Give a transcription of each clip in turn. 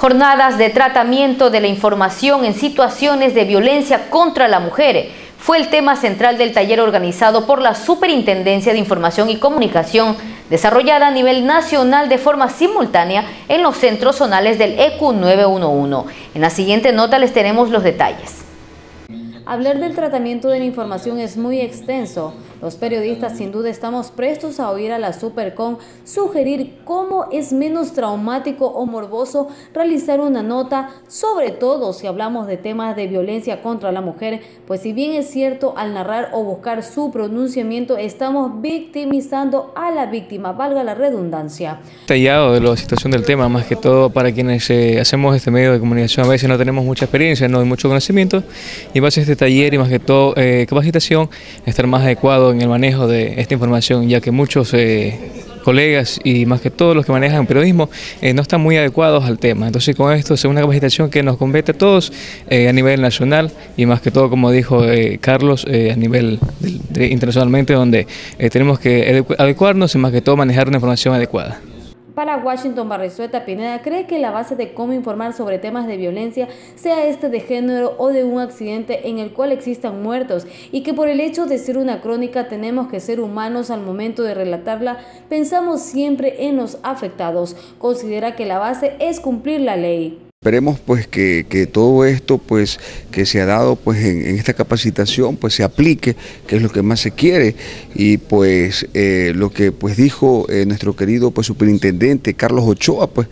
Jornadas de tratamiento de la información en situaciones de violencia contra la mujer fue el tema central del taller organizado por la Superintendencia de Información y Comunicación, desarrollada a nivel nacional de forma simultánea en los centros zonales del ECU 911. En la siguiente nota les tenemos los detalles. Hablar del tratamiento de la información es muy extenso. Los periodistas sin duda estamos prestos a oír a la Supercon sugerir cómo es menos traumático o morboso realizar una nota, sobre todo si hablamos de temas de violencia contra la mujer, pues si bien es cierto, al narrar o buscar su pronunciamiento estamos victimizando a la víctima, valga la redundancia. Detallado de la situación del tema, más que todo para quienes hacemos este medio de comunicación, a veces no tenemos mucha experiencia, no hay mucho conocimiento, y base a este taller y más que todo capacitación, estar más adecuado en el manejo de esta información, ya que muchos colegas y más que todos los que manejan periodismo no están muy adecuados al tema. Entonces con esto es una capacitación que nos compete a todos a nivel nacional y más que todo, como dijo Carlos, a nivel internacionalmente, donde tenemos que adecuarnos y más que todo manejar una información adecuada. Para Washington Barrizueta Pineda cree que la base de cómo informar sobre temas de violencia, sea este de género o de un accidente en el cual existan muertos, y que por el hecho de ser una crónica tenemos que ser humanos al momento de relatarla, pensamos siempre en los afectados. Considera que la base es cumplir la ley. Esperemos pues que todo esto pues que se ha dado pues en esta capacitación pues se aplique, que es lo que más se quiere, y pues lo que pues dijo nuestro querido pues superintendente Carlos Ochoa, pues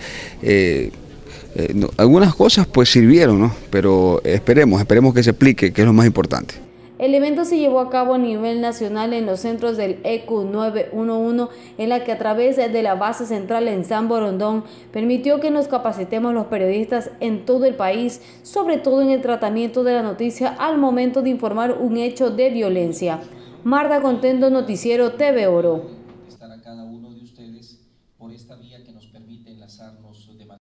algunas cosas pues sirvieron, ¿no? Pero esperemos que se aplique, que es lo más importante. El evento se llevó a cabo a nivel nacional en los centros del ECU 911, en la que a través de la base central en San Borondón permitió que nos capacitemos los periodistas en todo el país, sobre todo en el tratamiento de la noticia al momento de informar un hecho de violencia. Marta Contento, Noticiero TV Oro.